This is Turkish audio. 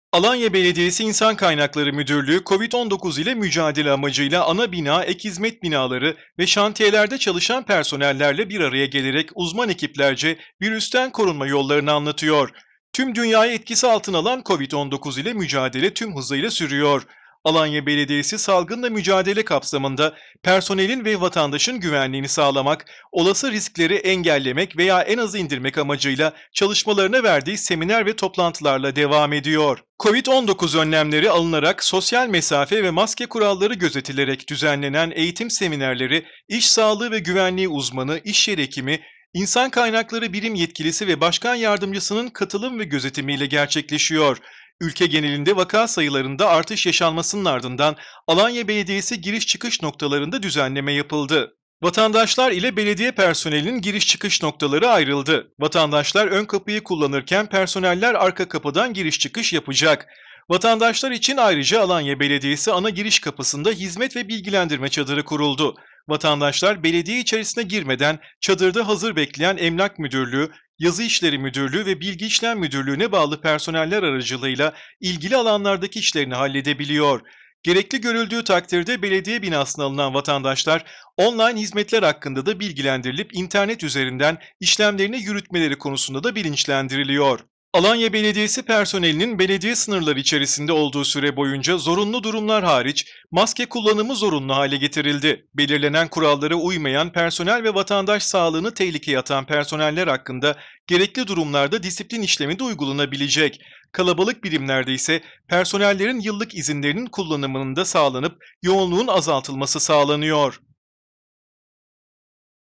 Alanya Belediyesi İnsan Kaynakları Müdürlüğü, COVID-19 ile mücadele amacıyla ana bina, ek hizmet binaları ve şantiyelerde çalışan personellerle bir araya gelerek uzman ekiplerce virüsten korunma yollarını anlatıyor. Tüm dünyayı etkisi altına alan COVID-19 ile mücadele tüm hızıyla sürüyor. Alanya Belediyesi salgınla mücadele kapsamında personelin ve vatandaşın güvenliğini sağlamak, olası riskleri engellemek veya en aza indirmek amacıyla çalışmalarına verdiği seminer ve toplantılarla devam ediyor. Covid-19 önlemleri alınarak sosyal mesafe ve maske kuralları gözetilerek düzenlenen eğitim seminerleri, iş sağlığı ve güvenliği uzmanı, iş yeri hekimi, insan kaynakları birim yetkilisi ve başkan yardımcısının katılım ve gözetimiyle gerçekleşiyor. Ülke genelinde vaka sayılarında artış yaşanmasının ardından Alanya Belediyesi giriş çıkış noktalarında düzenleme yapıldı. Vatandaşlar ile belediye personelinin giriş çıkış noktaları ayrıldı. Vatandaşlar ön kapıyı kullanırken personeller arka kapıdan giriş çıkış yapacak. Vatandaşlar için ayrıca Alanya Belediyesi ana giriş kapısında hizmet ve bilgilendirme çadırı kuruldu. Vatandaşlar belediye içerisine girmeden çadırda hazır bekleyen Emlak Müdürlüğü, Yazı İşleri Müdürlüğü ve Bilgi İşlem Müdürlüğü'ne bağlı personeller aracılığıyla ilgili alanlardaki işlerini halledebiliyor. Gerekli görüldüğü takdirde belediye binasına alınan vatandaşlar online hizmetler hakkında da bilgilendirilip internet üzerinden işlemlerini yürütmeleri konusunda da bilinçlendiriliyor. Alanya Belediyesi personelinin belediye sınırları içerisinde olduğu süre boyunca zorunlu durumlar hariç maske kullanımı zorunlu hale getirildi. Belirlenen kurallara uymayan personel ve vatandaş sağlığını tehlikeye atan personeller hakkında gerekli durumlarda disiplin işlemi de uygulanabilecek. Kalabalık birimlerde ise personellerin yıllık izinlerinin kullanımının da sağlanıp yoğunluğun azaltılması sağlanıyor.